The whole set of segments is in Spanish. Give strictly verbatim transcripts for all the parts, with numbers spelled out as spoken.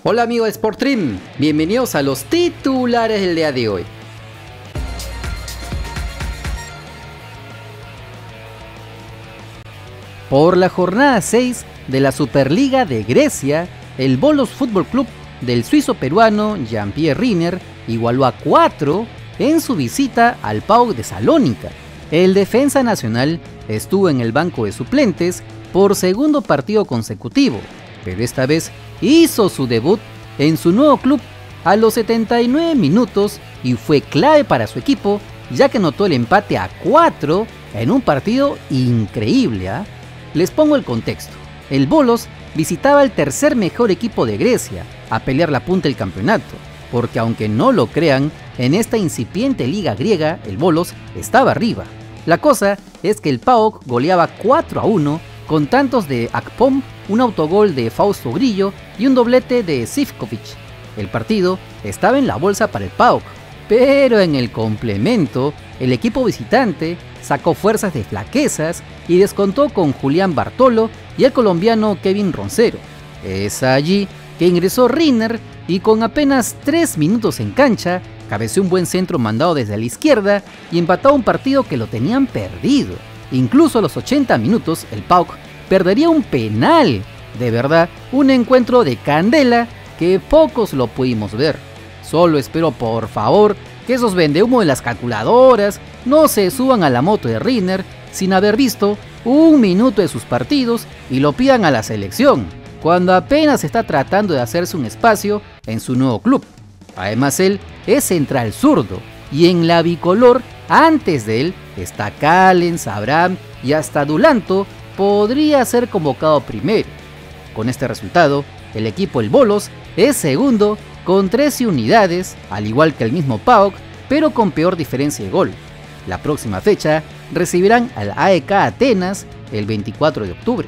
Hola amigos de Sportstream, bienvenidos a los titulares del día de hoy. Por la jornada seis de la Superliga de Grecia, el Volos Fútbol Club del suizo peruano Jean-Pierre Riner igualó a cuatro en su visita al PAOK de Salónica. El defensa nacional estuvo en el banco de suplentes por segundo partido consecutivo, pero esta vez hizo su debut en su nuevo club a los setenta y nueve minutos y fue clave para su equipo, ya que anotó el empate a cuatro en un partido increíble. ¿eh? Les pongo el contexto. El Volos visitaba el tercer mejor equipo de Grecia a pelear la punta del campeonato, porque aunque no lo crean, en esta incipiente liga griega el Volos estaba arriba. La cosa es que el PAOK goleaba cuatro a uno con tantos de Akpom, un autogol de Fausto Grillo y un doblete de Zivkovic. El partido estaba en la bolsa para el PAOK, pero en el complemento el equipo visitante sacó fuerzas de flaquezas y descontó con Julián Bartolo y el colombiano Kevin Roncero. Es allí que ingresó Riner y con apenas tres minutos en cancha cabeceó un buen centro mandado desde la izquierda y empató un partido que lo tenían perdido. Incluso a los ochenta minutos el PAOK perdería un penal. De verdad, un encuentro de candela que pocos lo pudimos ver. Solo espero por favor que esos vendehumo de las calculadoras no se suban a la moto de Riner sin haber visto un minuto de sus partidos y lo pidan a la selección, cuando apenas está tratando de hacerse un espacio en su nuevo club. Además él es central zurdo y en la bicolor antes de él está Callens, Abraham y hasta Dulanto podría ser convocado primero. Con este resultado, el equipo El Volos es segundo con trece unidades, al igual que el mismo PAOK, pero con peor diferencia de gol. La próxima fecha recibirán al A E K Atenas el veinticuatro de octubre.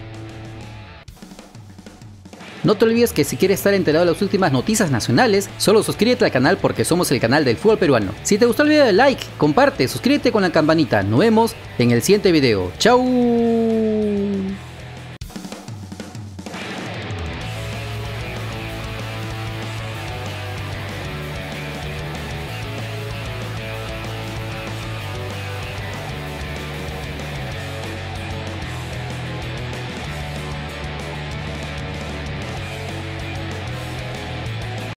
No te olvides que si quieres estar enterado de las últimas noticias nacionales, solo suscríbete al canal porque somos el canal del fútbol peruano. Si te gustó el video, dale like, comparte, suscríbete con la campanita. Nos vemos en el siguiente video. ¡Chao!